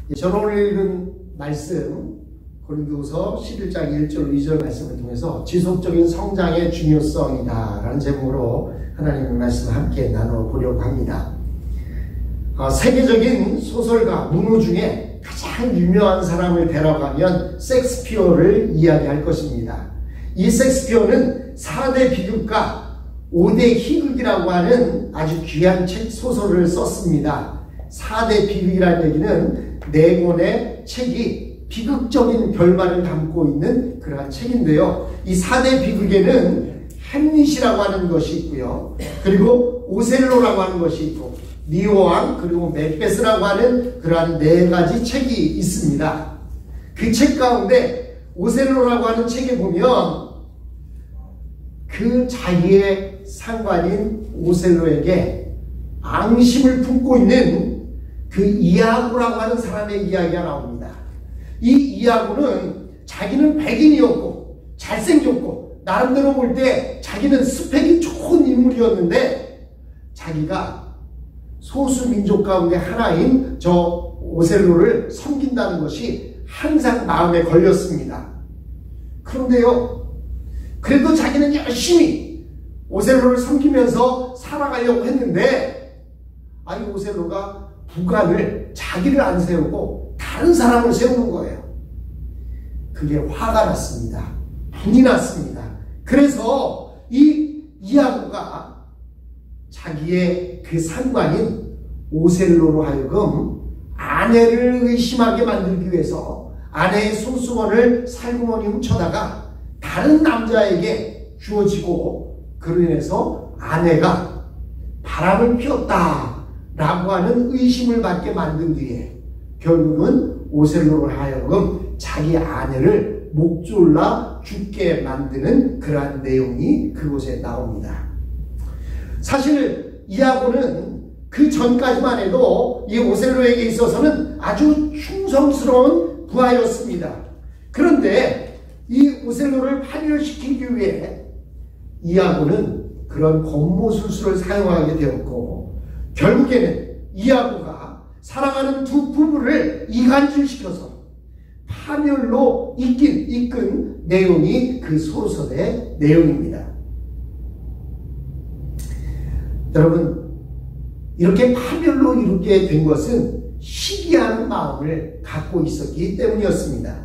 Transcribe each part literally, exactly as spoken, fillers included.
저는 오늘 읽은 말씀 고린도서 십일 장 일 절 이 절 말씀을 통해서 지속적인 성장의 중요성이다 라는 제목으로 하나님의 말씀을 함께 나눠보려고 합니다. 어, 세계적인 소설가, 문호 중에 가장 유명한 사람을 데려가면 셰익스피어를 이야기할 것입니다. 이 셰익스피어는 사 대 비극과 오 대 희극이라고 하는 아주 귀한 책 소설을 썼습니다. 사 대 비극이라는 얘기는 네 권의 책이 비극적인 결말을 담고 있는 그러한 책인데요. 이 사 대 비극에는 햄릿이라고 하는 것이 있고요. 그리고 오셀로라고 하는 것이 있고 리오왕 그리고 맥베스라고 하는 그러한 네 가지 책이 있습니다. 그 책 가운데 오셀로라고 하는 책에 보면 그 자기의 상관인 오셀로에게 앙심을 품고 있는 그 이아고라고 하는 사람의 이야기가 나옵니다. 이 이아고는 자기는 백인이었고 잘생겼고 나름대로 볼 때 자기는 스펙이 좋은 인물이었는데 자기가 소수민족 가운데 하나인 저 오셀로를 섬긴다는 것이 항상 마음에 걸렸습니다. 그런데요, 그래도 자기는 열심히 오셀로를 섬기면서 살아가려고 했는데 아이 오셀로가 부관을 자기를 안 세우고 다른 사람을 세우는 거예요. 그게 화가 났습니다. 분이 났습니다. 그래서 이 이아고가 자기의 그 상관인 오셀로로 하여금 아내를 의심하게 만들기 위해서 아내의 손수건을 살구머니 훔쳐다가 다른 남자에게 주어지고 그로 인해서 아내가 바람을 피웠다 라고 하는 의심을 받게 만든 뒤에 결국은 오셀로로 하여금 자기 아내를 목 졸라 죽게 만드는 그러한 내용이 그곳에 나옵니다. 사실 이아고는 그 전까지만 해도 이 오셀로에게 있어서는 아주 충성스러운 부하였습니다. 그런데 이 오셀로를 파멸시키기 위해 이아고는 그런 권모술수를 사용하게 되었고 결국에는 이아고가 사랑하는 두 부부를 이간질시켜서 파멸로 이끈, 이끈 내용이 그 소설의 내용입니다. 여러분, 이렇게 파멸로 이루게 된 것은 시기하는 마음을 갖고 있었기 때문이었습니다.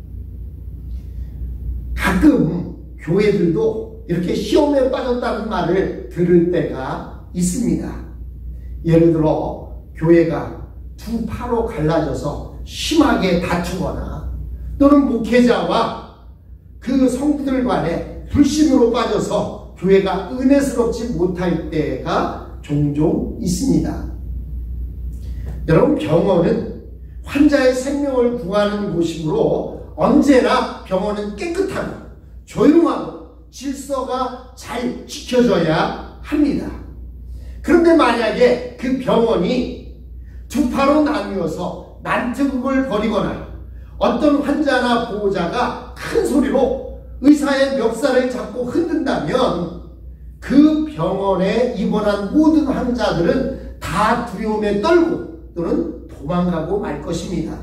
가끔 교회들도 이렇게 시험에 빠졌다는 말을 들을 때가 있습니다. 예를 들어 교회가 두 파로 갈라져서 심하게 다투거나 또는 목회자와 그 성도들 간에 불신으로 빠져서 교회가 은혜스럽지 못할 때가 종종 있습니다. 여러분, 병원은 환자의 생명을 구하는 곳이므로 언제나 병원은 깨끗하고 조용하고 질서가 잘 지켜져야 합니다. 그런데 만약에 그 병원이 두 파로 나뉘어서 난투극을 벌이거나 어떤 환자나 보호자가 큰 소리로 의사의 멱살을 잡고 흔든다면 그 병원에 입원한 모든 환자들은 다 두려움에 떨고 또는 도망가고 말 것입니다.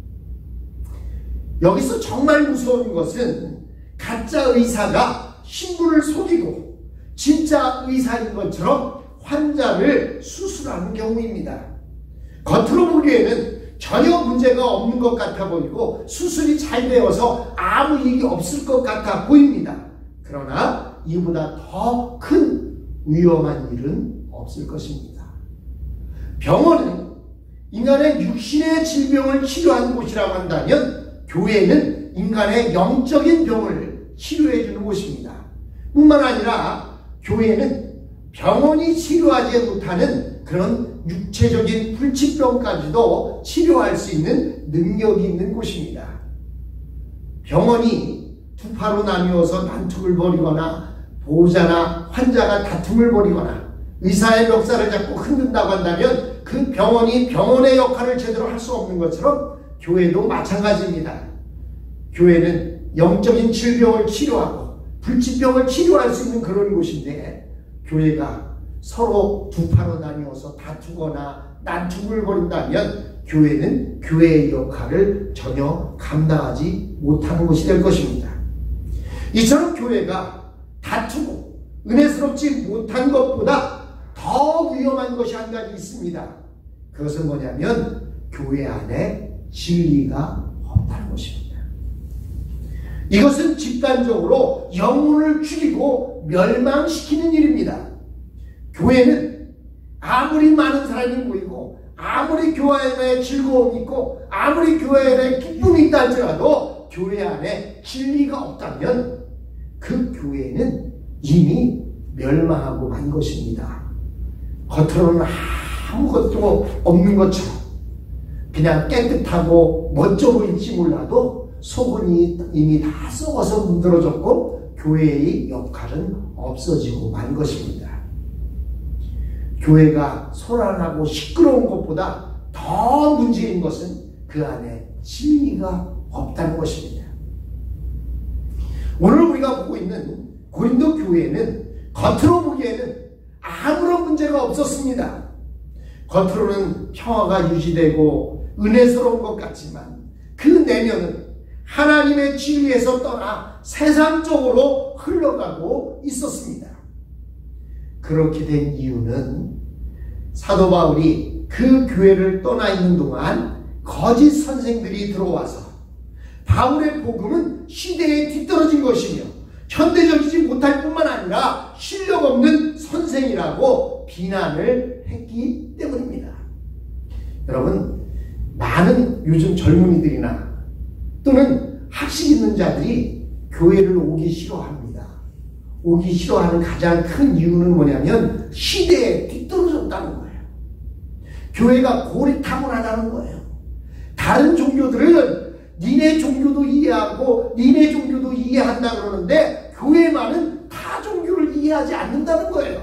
여기서 정말 무서운 것은 가짜 의사가 신부를 속이고 진짜 의사인 것처럼 환자를 수술하는 경우입니다. 겉으로 보기에는 전혀 문제가 없는 것 같아 보이고 수술이 잘 되어서 아무 일이 없을 것 같아 보입니다. 그러나 이보다 더 큰 위험한 일은 없을 것입니다. 병원은 인간의 육신의 질병을 치료하는 곳이라고 한다면 교회는 인간의 영적인 병을 치료해 주는 곳입니다. 뿐만 아니라 교회는 병원이 치료하지 못하는 그런 육체적인 불치병까지도 치료할 수 있는 능력이 있는 곳입니다. 병원이 두 파로 나뉘어서 난투를 벌이거나 보호자나 환자가 다툼을 벌이거나 의사의 멱살을 잡고 흔든다고 한다면 그 병원이 병원의 역할을 제대로 할 수 없는 것처럼 교회도 마찬가지입니다. 교회는 영적인 질병을 치료하고 불치병을 치료할 수 있는 그런 곳인데 교회가 서로 두 파로 나뉘어서 다투거나 난투를 벌인다면 교회는 교회의 역할을 전혀 감당하지 못하는 것이 될 것입니다. 이처럼 교회가 다투고 은혜스럽지 못한 것보다 더 위험한 것이 한 가지 있습니다. 그것은 뭐냐면 교회 안에 진리가 없다는 것입니다. 이것은 집단적으로 영혼을 죽이고 멸망시키는 일입니다. 교회는 아무리 많은 사람이 모이고 아무리 교회 안에 즐거움이 있고 아무리 교회 안에 기쁨이 있다 할지라도 교회 안에 진리가 없다면 그 교회는 이미 멸망하고 만 것입니다. 겉으로는 아무것도 없는 것처럼 그냥 깨끗하고 멋져 보일지 몰라도 속은 이미 다 썩어서 문드러졌고 교회의 역할은 없어지고 만 것입니다. 교회가 소란하고 시끄러운 것보다 더 문제인 것은 그 안에 진리가 없다는 것입니다. 오늘 우리가 보고 있는 고린도 교회는 겉으로 보기에는 아무런 문제가 없었습니다. 겉으로는 평화가 유지되고 은혜스러운 것 같지만 그 내면은 하나님의 진리에서 떠나 세상적으로 흘러가고 있었습니다. 그렇게 된 이유는 사도 바울이 그 교회를 떠나 있는 동안 거짓 선생들이 들어와서 바울의 복음은 시대에 뒤떨어진 것이며 현대적이지 못할 뿐만 아니라 실력 없는 선생이라고 비난을 했기 때문입니다. 여러분, 많은 요즘 젊은이들이나 또는 학식 있는 자들이 교회를 오기 싫어합니다. 오기 싫어하는 가장 큰 이유는 뭐냐면 시대에 뒤떨어졌다는 거예요. 교회가 고리타분하다는 거예요. 다른 종교들은 니네 종교도 이해하고 니네 종교도 이해한다 그러는데 교회만은 다 종교를 이해하지 않는다는 거예요.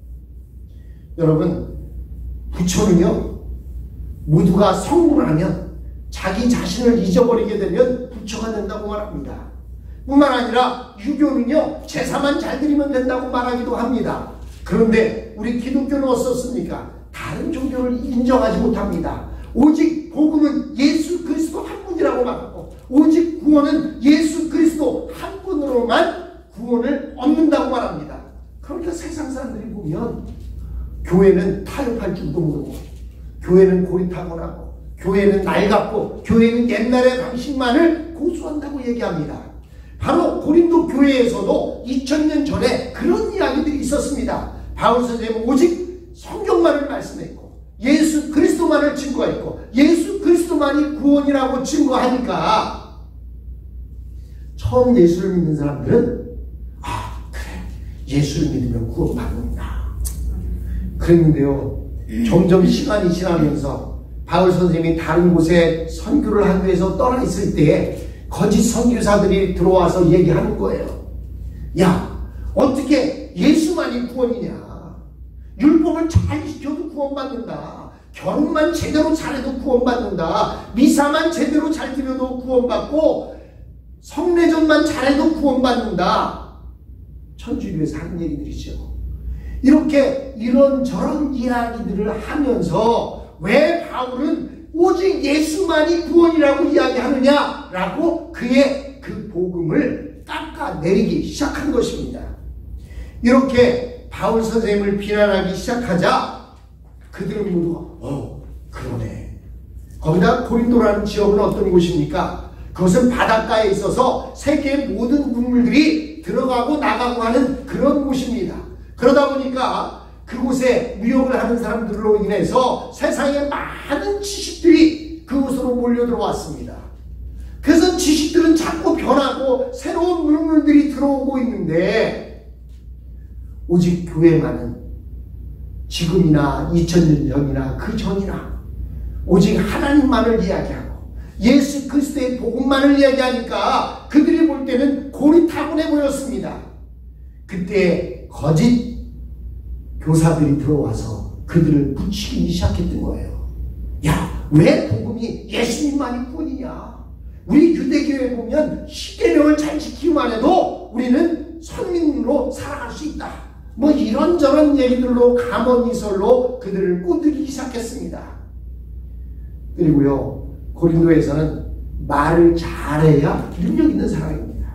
여러분, 부처는요, 모두가 성불하면 자기 자신을 잊어버리게 되면 부처가 된다고 말합니다. 뿐만 아니라 유교는요, 제사만 잘 드리면 된다고 말하기도 합니다. 그런데 우리 기독교는 어떻습니까? 다른 종교를 인정하지 못합니다. 오직 복음은 예수 그리스도 한 분이라고 말하고 오직 구원은 예수 그리스도 한 분으로만 구원을 얻는다고 말합니다. 그러니까 세상 사람들이 보면 교회는 타협할 줄도 모르고 교회는 고리타분하고 교회는 낡았고 교회는 옛날의 방식만을 고수한다고 얘기합니다. 바로 고린도 교회에서도 이천 년 전에 그런 이야기들이 있었습니다. 바울 선생님은 오직 성경만을 말씀했고 예수 그리스도만을 증거했고 예수 그리스도만이 구원이라고 증거하니까 처음 예수를 믿는 사람들은 아 그래 예수를 믿으면 구원받는다 그랬는데요. 점점 시간이 지나면서 바울 선생님이 다른 곳에 선교를 하기 위해서 떠나 있을 때에 거짓 선교사들이 들어와서 얘기하는 거예요. 야, 어떻게 예수만이 구원이냐? 율법을 잘 지켜도 구원받는다. 결혼만 제대로 잘해도 구원받는다. 미사만 제대로 잘 드려도 구원받고 성례전만 잘해도 구원받는다. 천주교에서 하는 얘기들이죠. 이렇게 이런저런 이야기들을 하면서 왜 바울은 오직 예수만이 구원이라고 이야기하느냐라고 그의 그 복음을 깎아내리기 시작한 것입니다. 이렇게 바울 선생님을 비난하기 시작하자 그들은 모두가 어 그러네. 거기다 고린도라는 지역은 어떤 곳입니까? 그것은 바닷가에 있어서 세계의 모든 문물들이 들어가고 나가고 하는 그런 곳입니다. 그러다 보니까 그곳에 무역을 하는 사람들로 인해서 세상에 많은 지식들이 그곳으로 몰려 들어왔습니다. 그래서 지식들은 자꾸 변하고 새로운 문물들이 들어오고 있는데 오직 교회만은 지금이나 이천 년 전이나 그 전이나 오직 하나님만을 이야기하고 예수 그리스도의 복음만을 이야기하니까 그들이 볼 때는 고리타분해 보였습니다. 그때 거짓 교사들이 들어와서 그들을 부추기기 시작했던 거예요. 야, 왜 복음이 예수님만이 구원이냐? 우리 유대교에 보면 십계명을 잘 지키기만 해도 우리는 선민으로 살아갈 수 있다. 뭐 이런저런 얘기들로 가머니설로 그들을 꼬드기기 시작했습니다. 그리고요 고린도에서는 말을 잘해야 능력 있는 사람입니다.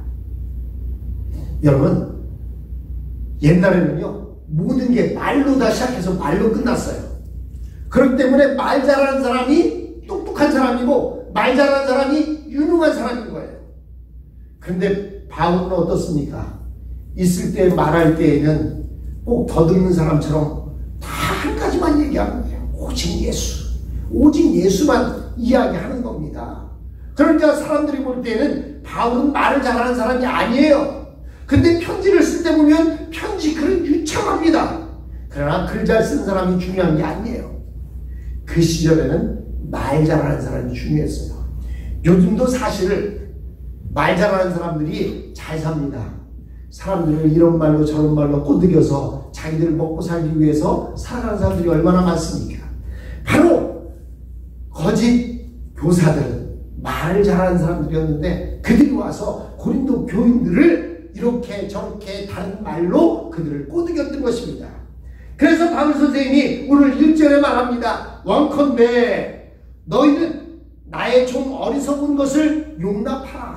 여러분 옛날에는요 모든 게 말로 다 시작해서 말로 끝났어요. 그렇기 때문에 말 잘하는 사람이 똑똑한 사람이고 말 잘하는 사람이 유능한 사람인 거예요. 그런데 바울은 어떻습니까? 있을 때 말할 때에는 꼭 더듬는 사람처럼 다 한 가지만 얘기하는 거예요. 오직 예수, 오직 예수만 이야기하는 겁니다. 그러니까 사람들이 볼 때는 바울은 말을 잘하는 사람이 아니에요. 근데 편지를 쓸 때 보면 편지 글은 유창합니다. 그러나 글 잘 쓰는 사람이 중요한 게 아니에요. 그 시절에는 말 잘하는 사람이 중요했어요. 요즘도 사실 말 잘하는 사람들이 잘 삽니다. 사람들을 이런 말로 저런 말로 꼬드겨서 자기들 먹고 살기 위해서 살아가는 사람들이 얼마나 많습니까? 바로 거짓 교사들은 말을 잘하는 사람들이었는데 그들이 와서 고린도 교인들을 이렇게 저렇게 다른 말로 그들을 꼬드겼던 것입니다. 그래서 바울 선생님이 오늘 일 절에 말합니다. 원컨대 너희는 나의 좀 어리석은 것을 용납하라.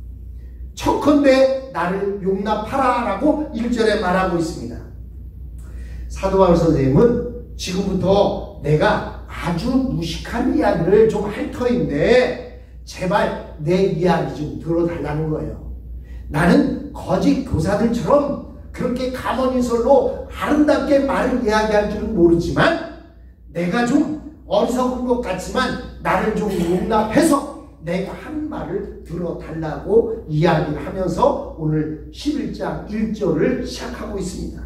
척컨대 나를 용납하라 라고 일 절에 말하고 있습니다. 사도 바울 선생님은 지금부터 내가 아주 무식한 이야기를 좀 할 터인데 제발 내 이야기 좀 들어달라는 거예요. 나는 거짓 교사들처럼 그렇게 가머니설로 아름답게 말을 이야기할 줄은 모르지만 내가 좀 어리석은 것 같지만 나를 좀 용납해서 내가 한 말을 들어달라고 이야기를 하면서 오늘 십일 장 일 절을 시작하고 있습니다.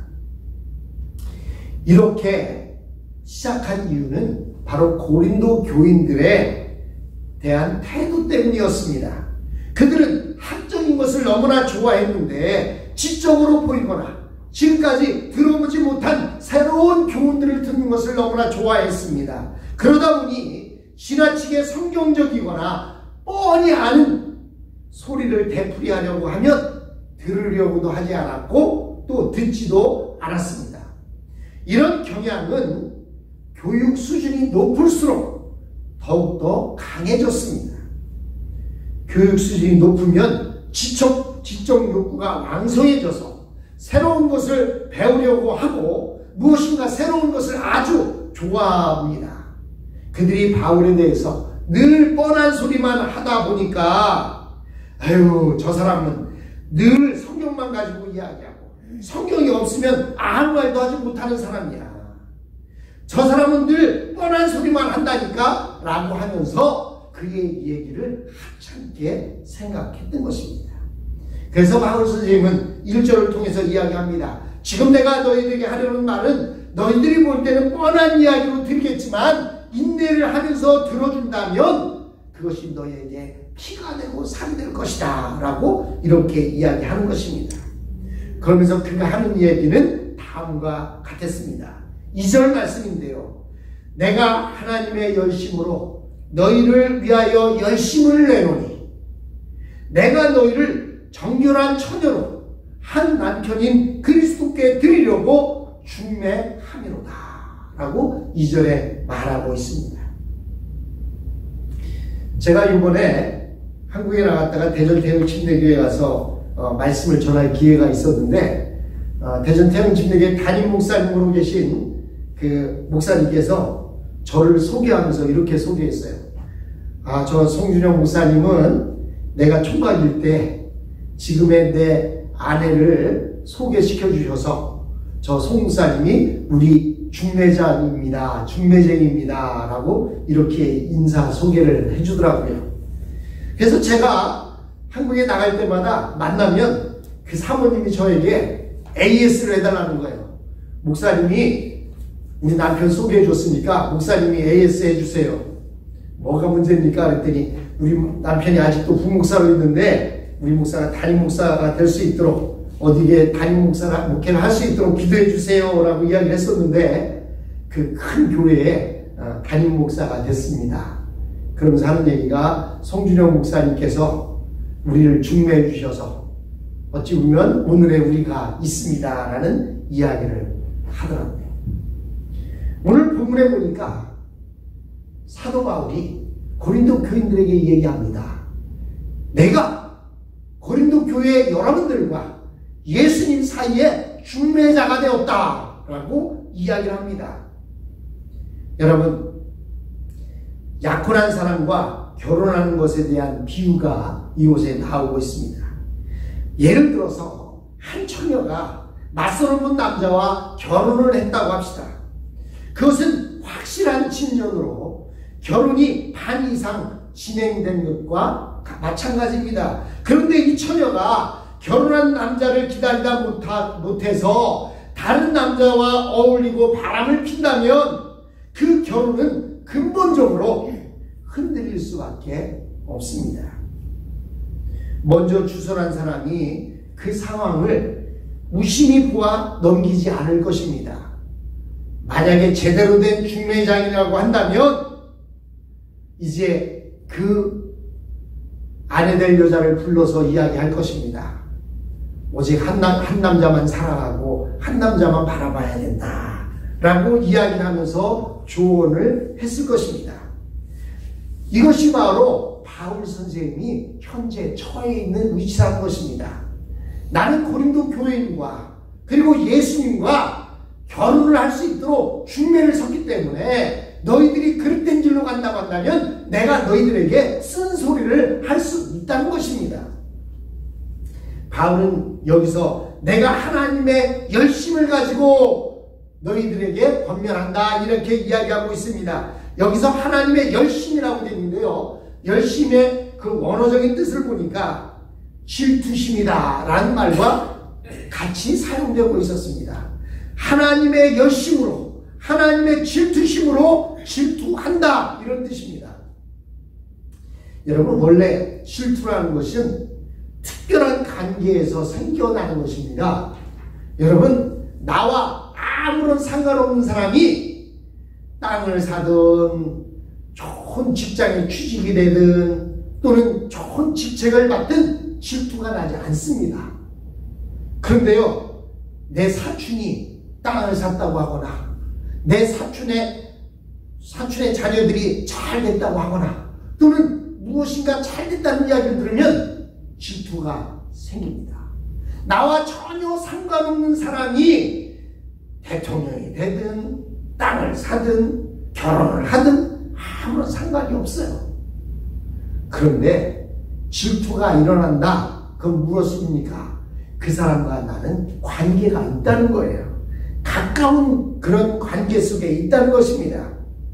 이렇게 시작한 이유는 바로 고린도 교인들에 대한 태도 때문이었습니다. 그들은 학적인 것을 너무나 좋아했는데 지적으로 보이거나 지금까지 들어보지 못한 새로운 교훈들을 듣는 것을 너무나 좋아했습니다. 그러다 보니 지나치게 성경적이거나 뻔히 아는 소리를 되풀이하려고 하면 들으려고도 하지 않았고 또 듣지도 않았습니다. 이런 경향은 교육 수준이 높을수록 더욱더 강해졌습니다. 교육 수준이 높으면 지적, 지적 욕구가 왕성해져서 새로운 것을 배우려고 하고 무엇인가 새로운 것을 아주 좋아합니다. 그들이 바울에 대해서 늘 뻔한 소리만 하다 보니까 아유 저 사람은 늘 성경만 가지고 이야기하고 성경이 없으면 아무 말도 하지 못하는 사람이야. 저 사람은 늘 뻔한 소리만 한다니까 라고 하면서 그의 얘기를 하찮게 생각했던 것입니다. 그래서 바울 선생님은 일 절을 통해서 이야기합니다. 지금 내가 너희들에게 하려는 말은 너희들이 볼 때는 뻔한 이야기로 들리겠지만 인내를 하면서 들어준다면 그것이 너희에게 피가 되고 살이 될 것이다 라고 이렇게 이야기하는 것입니다. 그러면서 그가 하는 얘기는 다음과 같았습니다. 이 절 말씀인데요. 내가 하나님의 열심으로 너희를 위하여 열심을 내노니 내가 너희를 정결한 처녀로 한 남편인 그리스도께 드리려고 중매함이로다 라고 이 절에 말하고 있습니다. 제가 이번에 한국에 나갔다가 대전 태영침례교회에 가서 어, 말씀을 전할 기회가 있었는데 어, 대전 태영침례교회 담임 목사님으로 계신 그 목사님께서 저를 소개하면서 이렇게 소개했어요. 아, 저 송준영 목사님은 내가 총각일 때 지금의 내 아내를 소개시켜 주셔서 저 송 목사님이 우리 중매자입니다. 중매쟁입니다. 라고 이렇게 인사 소개를 해주더라고요. 그래서 제가 한국에 나갈 때마다 만나면 그 사모님이 저에게 에이에스를 해달라는 거예요. 목사님이 우리 남편 소개해 줬으니까 목사님이 에이에스 해주세요. 뭐가 문제입니까? 그랬더니 우리 남편이 아직도 부목사로 있는데 우리 목사가 담임 목사가 될 수 있도록 어디에 담임 목사가 목회를 할 수 있도록 기도해 주세요 라고 이야기를 했었는데 그 큰 교회에 담임 목사가 됐습니다. 그러면서 하는 얘기가 송준영 목사님께서 우리를 중매해 주셔서 어찌 보면 오늘의 우리가 있습니다 라는 이야기를 하더라고요. 오늘 본문에 보니까 사도 바울이 고린도 교인들에게 얘기합니다. 내가 고린도 교회 여러분들과 예수님 사이에 중매자가 되었다라고 이야기를 합니다. 여러분, 약혼한 사람과 결혼하는 것에 대한 비유가 이곳에 나오고 있습니다. 예를 들어서 한 처녀가 낯선 분 남자와 결혼을 했다고 합시다. 그것은 확실한 친년으로 결혼이 반 이상 진행된 것과 마찬가지입니다. 그런데 이 처녀가 결혼한 남자를 기다리다 못하, 못해서 다른 남자와 어울리고 바람을 핀다면 그 결혼은 근본적으로 흔들릴 수밖에 없습니다. 먼저 주선한 사람이 그 상황을 무심히 보아 넘기지 않을 것입니다. 만약에 제대로 된 중매장이라고 한다면 이제 그 아내 될 여자를 불러서 이야기할 것입니다. 오직 한, 남, 한 남자만 사랑하고 한 남자만 바라봐야 된다 라고 이야기를 하면서 조언을 했을 것입니다. 이것이 바로 바울 선생님이 현재 처해 있는 위치라는 것입니다. 나는 고린도 교회인과 그리고 예수님과 결혼을 할 수 있도록 중매를 섰기 때문에 너희들이 그릇된 길로 간다고 한다면 내가 너희들에게 쓴소리를 할 수 있다는 것입니다. 바울은 여기서 내가 하나님의 열심을 가지고 너희들에게 권면한다 이렇게 이야기하고 있습니다. 여기서 하나님의 열심이라고 되어 있는데요. 열심의 그 원어적인 뜻을 보니까 질투심이다 라는 말과 같이 사용되고 있었습니다. 하나님의 열심으로, 하나님의 질투심으로 질투한다 이런 뜻입니다. 여러분, 원래 질투라는 것은 특별한 관계에서 생겨나는 것입니다. 여러분, 나와 아무런 상관없는 사람이 땅을 사든 좋은 직장에 취직이 되든 또는 좋은 직책을 받든 질투가 나지 않습니다. 그런데요, 내 사촌이 땅을 샀다고 하거나 내 사촌의 사촌의 자녀들이 잘 됐다고 하거나 또는 무엇인가 잘 됐다는 이야기를 들으면 질투가 생깁니다. 나와 전혀 상관없는 사람이 대통령이 되든 땅을 사든 결혼을 하든 아무런 상관이 없어요. 그런데 질투가 일어난다. 그건 무엇입니까? 그 사람과 나는 관계가 있다는 거예요. 가까운 그런 관계 속에 있다는 것입니다.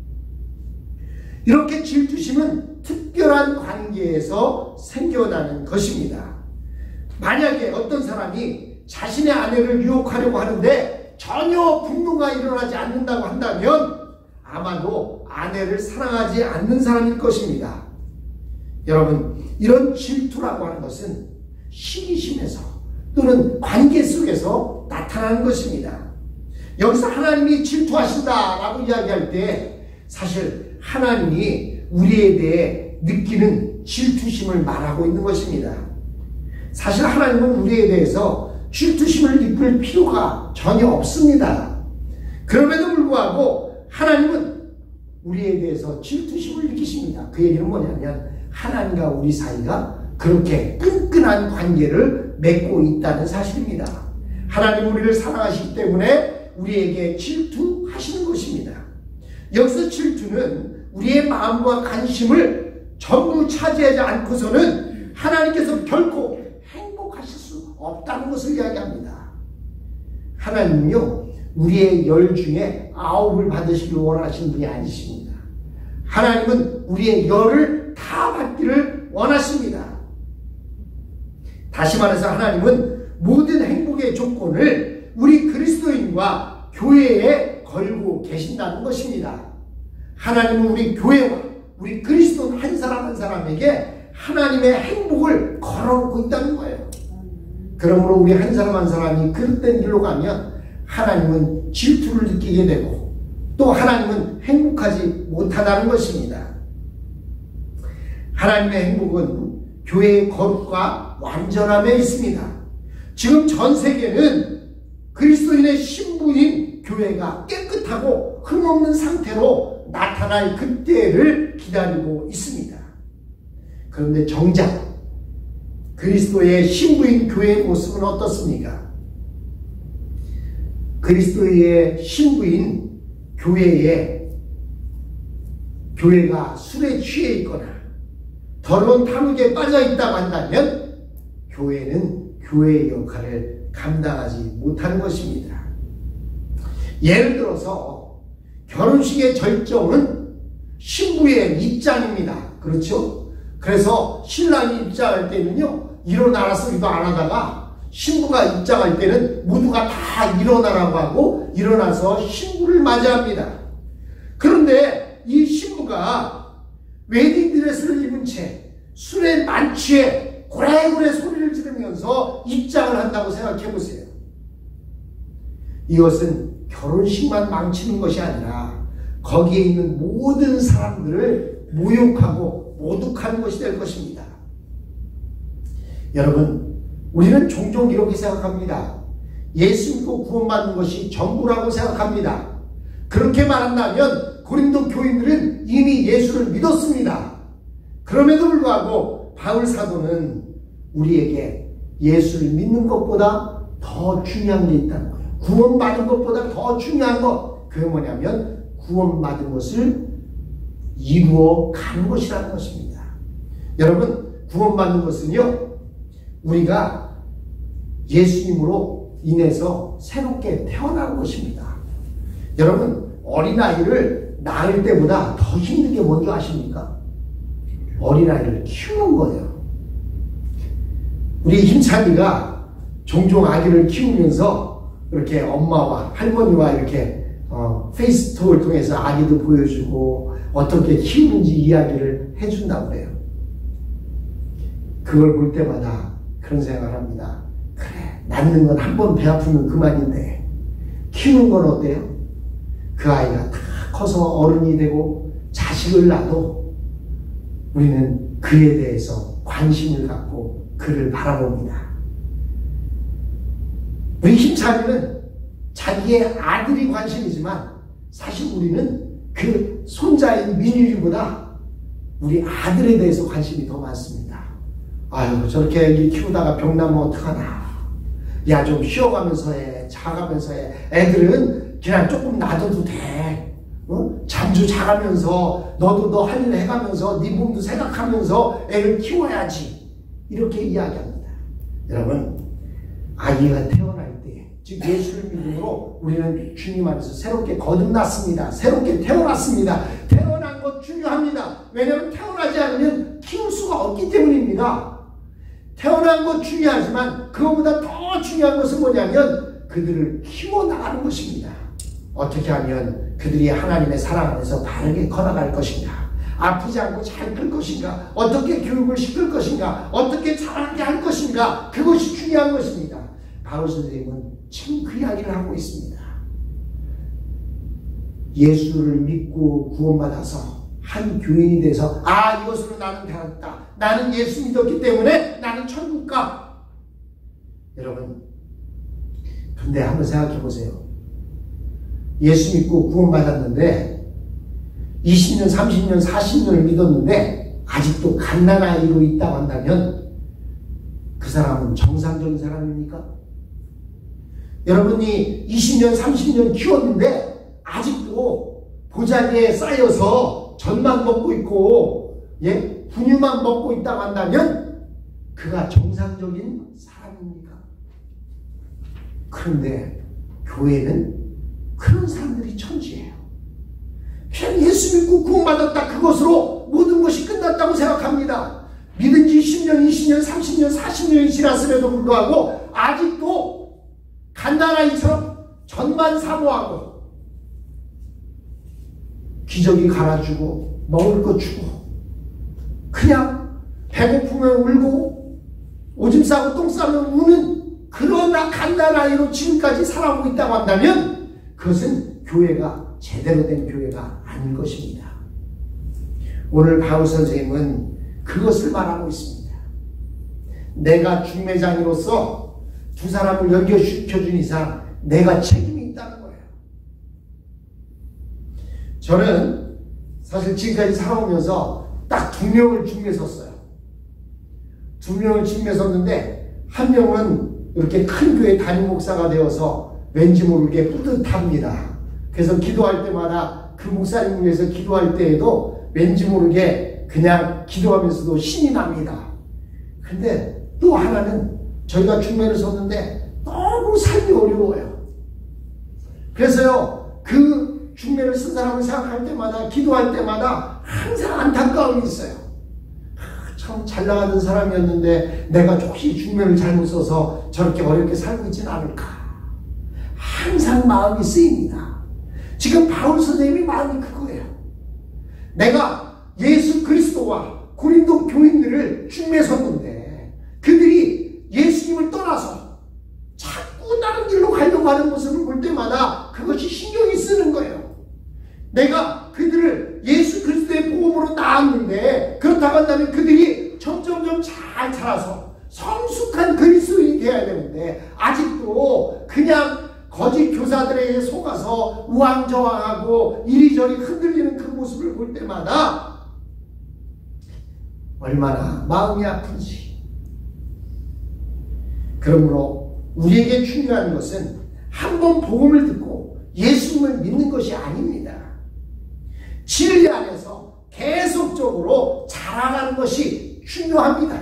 이렇게 질투심은 특별한 관계에서 생겨나는 것입니다. 만약에 어떤 사람이 자신의 아내를 유혹하려고 하는데 전혀 분노가 일어나지 않는다고 한다면 아마도 아내를 사랑하지 않는 사람일 것입니다. 여러분, 이런 질투라고 하는 것은 시기심에서 또는 관계 속에서 나타나는 것입니다. 여기서 하나님이 질투하신다라고 이야기할 때 사실 하나님이 우리에 대해 느끼는 질투심을 말하고 있는 것입니다. 사실 하나님은 우리에 대해서 질투심을 느낄 필요가 전혀 없습니다. 그럼에도 불구하고 하나님은 우리에 대해서 질투심을 느끼십니다. 그 얘기는 뭐냐면 하나님과 우리 사이가 그렇게 끈끈한 관계를 맺고 있다는 사실입니다. 하나님 우리를 사랑하시기 때문에 우리에게 질투하시는 것입니다. 여기서 질투는 우리의 마음과 관심을 전부 차지하지 않고서는 하나님께서 결코 행복하실 수 없다는 것을 이야기합니다. 하나님은요, 우리의 열 중에 아홉을 받으시길 원하시는 분이 아니십니다. 하나님은 우리의 열을 다 받기를 원하십니다. 다시 말해서 하나님은 모든 행복의 조건을 우리 그리스도인과 교회에 걸고 계신다는 것입니다. 하나님은 우리 교회와 우리 그리스도 한 사람 한 사람에게 하나님의 행복을 걸어놓고 있다는 거예요. 그러므로 우리 한 사람 한 사람이 그릇된 길로 가면 하나님은 질투를 느끼게 되고 또 하나님은 행복하지 못하다는 것입니다. 하나님의 행복은 교회의 거룩과 완전함에 있습니다. 지금 전 세계는 그리스도인의 신부인 교회가 깨끗하고 흠없는 상태로 바로 나타날 그때를 기다리고 있습니다. 그런데 정작 그리스도의 신부인 교회의 모습은 어떻습니까? 그리스도의 신부인 교회에 교회가 술에 취해 있거나 더러운 탐욕에 빠져 있다고 한다면 교회는 교회의 역할을 감당하지 못하는 것입니다. 예를 들어서 결혼식의 절정은 신부의 입장입니다. 그렇죠? 그래서 신랑이 입장할 때는요, 일어나라 소리도 안 하다가 신부가 입장할 때는 모두가 다 일어나라고 하고 일어나서 신부를 맞이합니다. 그런데 이 신부가 웨딩드레스를 입은 채 술에 만취해 고래고래 소리를 지르면서 입장을 한다고 생각해 보세요. 이것은 결혼식만 망치는 것이 아니라 거기에 있는 모든 사람들을 모욕하고 모독하는 것이 될 것입니다. 여러분, 우리는 종종 이렇게 생각합니다. 예수 믿고 구원받는 것이 전부라고 생각합니다. 그렇게 말한다면 고린도 교인들은 이미 예수를 믿었습니다. 그럼에도 불구하고 바울 사도는 우리에게 예수를 믿는 것보다 더 중요한 게 있다는 거예요. 구원받은 것보다 더 중요한 것, 그게 뭐냐면 구원받은 것을 이루어 가는 것이라는 것입니다. 여러분, 구원받는 것은요, 우리가 예수님으로 인해서 새롭게 태어나는 것입니다. 여러분, 어린아이를 낳을 때보다 더 힘든 게 뭔지 아십니까? 어린아이를 키우는 거예요. 우리 힘찬이가 종종 아기를 키우면서 이렇게 엄마와 할머니와 이렇게 어, 페이스톡을 통해서 아기도 보여주고 어떻게 키우는지 이야기를 해준다고 그래요. 그걸 볼 때마다 그런 생각을 합니다. 그래, 낳는 건 한 번 배 아프면 그만인데 키우는 건 어때요? 그 아이가 다 커서 어른이 되고 자식을 낳아도 우리는 그에 대해서 관심을 갖고 그를 바라봅니다. 우리 힘찬이는 자기의 아들이 관심이지만 사실 우리는 그 손자인 민율이보다 우리 아들에 대해서 관심이 더 많습니다. 아유, 저렇게 애기 키우다가 병나면 어떡하나. 야, 좀 쉬어가면서 해. 자가면서 해. 애들은 그냥 조금 놔둬도 돼. 어? 잠주 자가면서 너도 너 할 일 해가면서 네 몸도 생각하면서 애를 키워야지. 이렇게 이야기합니다. 여러분, 아기가 태어날 때, 즉 예수를 믿음으로 우리는 주님 안에서 새롭게 거듭났습니다. 새롭게 태어났습니다. 태어난 것 중요합니다. 왜냐하면 태어나지 않으면 키울 수가 없기 때문입니다. 태어난 것 중요하지만 그것보다 더 중요한 것은 뭐냐면 그들을 키워나가는 것입니다. 어떻게 하면 그들이 하나님의 사랑 안에서 바르게 걸어갈 것인가, 아프지 않고 잘 클 것인가, 어떻게 교육을 시킬 것인가, 어떻게 자라게 할 것인가, 그것이 중요한 것입니다. 바울 선생님은 지금 그 이야기를 하고 있습니다. 예수를 믿고 구원받아서 한 교인이 돼서 아, 이것으로 나는 되었다. 나는 예수 믿었기 때문에 나는 천국 가. 여러분, 근데 한번 생각해 보세요. 예수 믿고 구원받았는데 이십 년, 삼십 년, 사십 년을 믿었는데 아직도 갓난아이로 있다고 한다면 그 사람은 정상적인 사람입니까? 여러분이 이십 년, 삼십 년 키웠는데 아직도 보자기에 쌓여서 젖만 먹고 있고 예? 분유만 먹고 있다고 한다면 그가 정상적인 사람입니까? 그런데 교회는 그런 사람들이 천지예요. 그냥 예수 믿고 구원받았다, 그것으로 모든 것이 끝났다고 생각합니다. 믿은 지 십 년, 이십 년, 삼십 년, 사십 년이 지났음에도 불구하고 아직도 갓난아이처럼 젖만 사모하고 기저귀 갈아주고 먹을 거 주고 그냥 배고프면 울고 오줌 싸고 똥 싸면 우는 그런 갓난아이로 지금까지 살아오고 있다고 한다면 그것은 교회가 제대로 된 교회가 아닌 것입니다. 오늘 바울 선생님은 그것을 말하고 있습니다. 내가 중매장이로서 두 사람을 연결시켜준 이상 내가 책임이 있다는 거예요. 저는 사실 지금까지 살아오면서 딱 두 명을 중매 섰어요. 두 명을 중매 섰는데 한 명은 이렇게 큰 교회 담임 목사가 되어서 왠지 모르게 뿌듯합니다. 그래서 기도할 때마다 그 목사님 위해서 기도할 때에도 왠지 모르게 그냥 기도하면서도 신이 납니다. 근데 또 하나는 저희가 중매를 섰는데 너무 살기 어려워요. 그래서요, 그 중매를 쓴 사람을 생각할 때마다, 기도할 때마다 항상 안타까움이 있어요. 참 잘 나가는 사람이었는데 내가 혹시 중매를 잘못 써서 저렇게 어렵게 살고 있진 않을까. 항상 마음이 쓰입니다. 지금 바울 선생님이 마음이 그거예요. 내가 예수 그리스도와 고린도 교인들을 중매 섰는데 그들이 예수님을 떠나서 자꾸 다른 길로 가려고 하는 모습을 볼 때마다 그것이 신경이 쓰는 거예요. 내가 그들을 예수 그리스도의 복음으로 낳았는데 그렇다고 한다면 그들이 점점점 잘 자라서 성숙한 그리스도인이 되어야 되는데 아직도 그냥 거짓 교사들에게 속아서 우왕좌왕하고 이리저리 흔들리는 그 모습을 볼 때마다 얼마나 마음이 아픈지. 그러므로 우리에게 중요한 것은 한 번 복음을 듣고 예수님을 믿는 것이 아닙니다. 진리 안에서 계속적으로 자라가는 것이 중요합니다.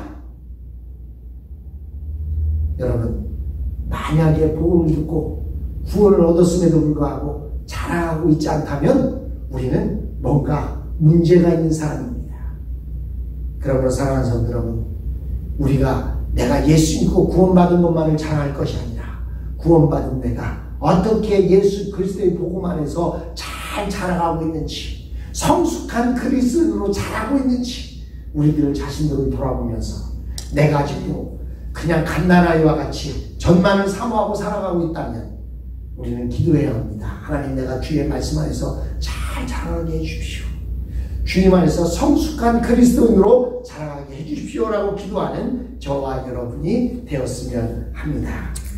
여러분, 만약에 복음을 듣고 구원을 얻었음에도 불구하고 자라가고 있지 않다면 우리는 뭔가 문제가 있는 사람입니다. 그러므로 사랑하는 성도 여러분, 우리가 내가 예수 믿고 구원받은 것만을 자랑할 것이 아니라 구원받은 내가 어떻게 예수 그리스도의 복음 안에서 잘 자라가고 있는지, 성숙한 그리스도인으로 자라고 있는지 우리들 자신들을 돌아보면서 내가 지금 그냥 갓난아이와 같이 전만을 사모하고 살아가고 있다면 우리는 기도해야 합니다. 하나님, 내가 주의 말씀 안에서 잘 자라게 해주십시오. 주님 안에서 성숙한 그리스도인으로 자라가게 해주십시오라고 기도하는 저와 여러분이 되었으면 합니다.